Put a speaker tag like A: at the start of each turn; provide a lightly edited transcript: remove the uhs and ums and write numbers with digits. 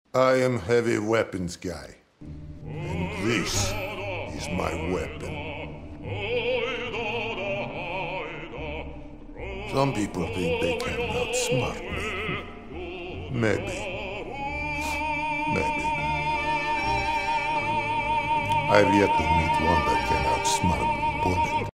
A: I am heavy weapons guy, and this is my weapon. Some people think they can outsmart me. Maybe. I've yet to meet one that can outsmart a bullet.